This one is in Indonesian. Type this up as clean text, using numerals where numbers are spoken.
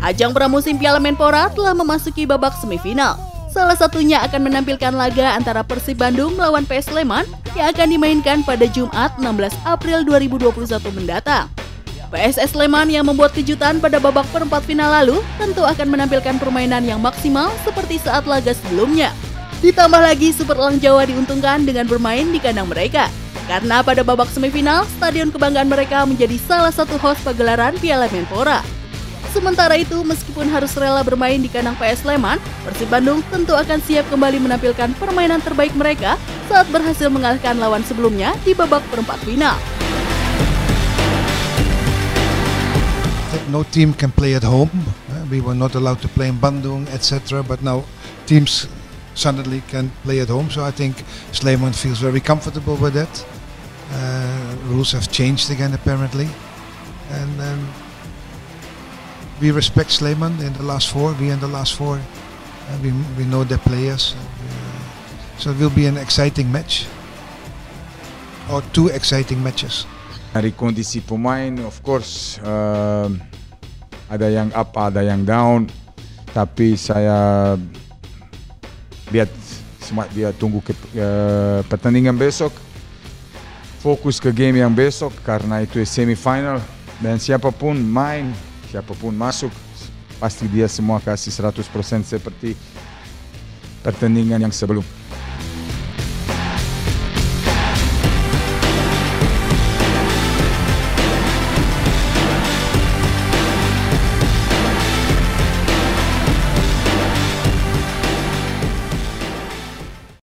Ajang pramusim Piala Menpora telah memasuki babak semifinal. Salah satunya akan menampilkan laga antara Persib Bandung melawan PS Sleman yang akan dimainkan pada Jumat 16 April 2021 mendatang. PSS Sleman yang membuat kejutan pada babak perempat final lalu tentu akan menampilkan permainan yang maksimal seperti saat laga sebelumnya. Ditambah lagi Super Elang Jawa diuntungkan dengan bermain di kandang mereka. Karena pada babak semifinal, stadion kebanggaan mereka menjadi salah satu host pagelaran Piala Menpora. Sementara itu, meskipun harus rela bermain di kandang PS Sleman, Persib Bandung tentu akan siap kembali menampilkan permainan terbaik mereka saat berhasil mengalahkan lawan sebelumnya di babak perempat final. No team can play at home. We were not allowed to play in Bandung, etc. But now teams suddenly can play at home. So I think Sleman feels very comfortable with that. Rules have changed again apparently, and we respect Sleman in the last four. We in the last four. We know their players. So it will be an exciting match, or two exciting matches. Dari kondisi pemain, of course, ada yang up, ada yang down. Tapi saya lihat semua dia tunggu ke pertandingan besok. Fokus ke game yang besok karena itu semifinal. Dan siapapun main, siapapun masuk, pasti dia semua kasih 100% seperti pertandingan yang sebelum.